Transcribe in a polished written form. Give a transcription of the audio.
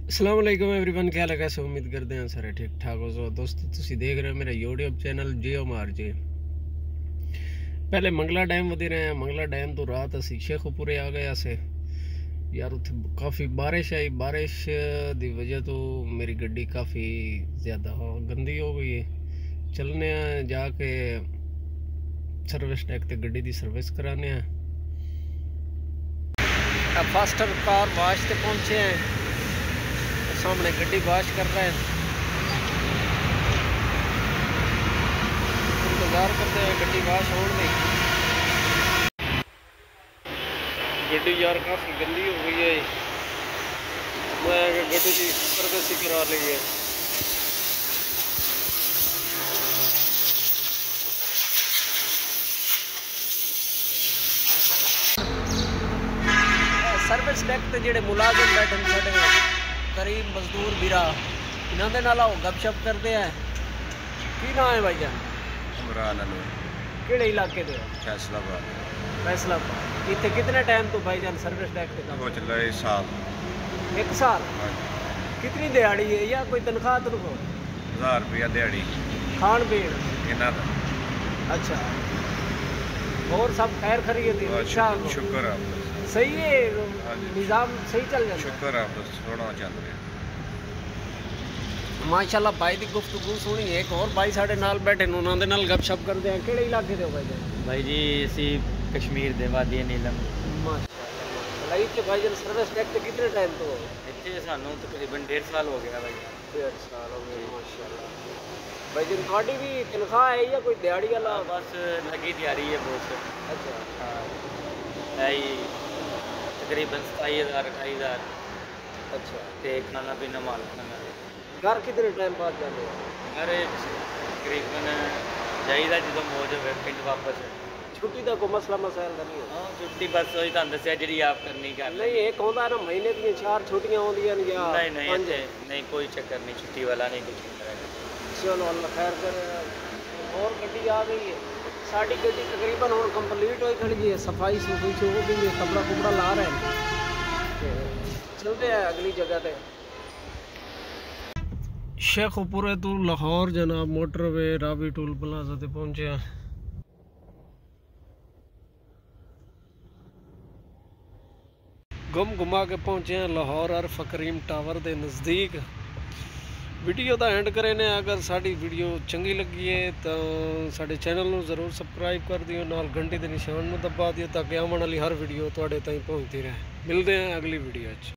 अस्सलाम वालेकुम एवरीवन, क्या लगा से उम्मीद करते हैं सारे ठीक ठाक हो। सो दोस्तों तुसी देख रहे हो मेरा यूट्यूब चैनल जियो मार जी। पहले मंगला डैम वधी रहे हैं। मंगला डैम तो रात असी शेखुपुरे आ गए से यार, उत्थे काफ़ी बारिश आई। बारिश की वजह तो मेरी गड्डी काफ़ी ज़्यादा गंदी हो गई है। चलने जाके सर्विस टैक ते गड्डी की सर्विस कराने। फास्टर कार वाश से पहुँचे हैं, सामने गड्डी वाश कर रहे हैं। इंतजार करते हैं गड्डी वाश होने में। गड्डी यार काफ़ी गंदी हो गई है। मैं गड्डी की सर्विस ही करा ली है। सर्विस टैक ते जेडे मुलाजिम बैठे साडे गरीब मजदूर बीरा, इन्होंने नाल गपशप करते हैं। की नाम है भाई जान? इमरान अली। किहड़े इलाके दे? फैसलाबाद। फैसलाबाद। इतने कितने टाइम तो भाई जान सर्विस टैक ते काम? हो चला 1 साल। 1 साल? कितनी दिहाड़ी है या कोई तनख्वाह? 1000 रुपया दिहाड़ी। खान पीन इन्हां दा? अच्छा। और सब खैर खैरियत है? शुक्र है। सही है, निज़ाम सही चल जाता है? शुक्र है, बस सोना चल रहा है माशाल्लाह। भाई की गुफ्तगू सुनी। एक और भाई साढ़े नाल बैठे उन्होंने नाल गपशप करते हैं। किहड़े इलाके दे हो भाई जान? भाई जी असी कश्मीर दे वादी नीलम। माशाल्लाह। इत्थे भाई जान सर्विस टैक ते कितने टाइम तो? इत्थे सानू तकरीबन 1.5 साल हो गया भाई। 1.5 साल हो गए। माशाल्लाह। भाई जान थोड़ी भी तनख्वाह है या कोई दिहाड़ी वाला? बस लगी दिहाड़ी है बहुत। अच्छा। हाँ यही तकरीबन 27,000 28,000। अच्छा। ते खाना पीना माल खाना। घर कितने टाइम बाद जाते हो? घर तकरीबन जाइदा जो मौज हो पिंड वापस। छुट्टी का कोई मसला मसाइल नहीं है? हाँ छुट्टी बस वही तुम दसिया जी आप करनी कर। नहीं एक होता है ना महीने की 4 छुट्टियां होंदियां या? नहीं नहीं नहीं कोई चक्कर नहीं, छुट्टी वाला नहीं कुछ। चलो अल्लाह खैर करे। और गड्डी आ गई है साड़ी। गड्डी तकरीबन और कंप्लीट हो खड़ी है। सफाई सफाई से हो गई है, कपड़ा कुपड़ा ला रहे हैं। चलते हैं अगली जगह पे। शेखुपुरे तो लाहौर जनाब मोटरवे रावी टूल प्लाजा ते पहुंचे हैं। घुमा के पहुंचे हैं लाहौर और फकरीम टावर के नज़दीक। वीडियो का एंड करे ने। अगर साड़ी वीडियो चंगी लगी है तो साडे चैनल को जरूर सबसक्राइब कर दियो, नाल घंटी के निशान में दबा दियो ताकि आने वाली हर वीडियो तुहाडे ताईं पहुंचती रहे। मिलते हैं अगली वीडियो।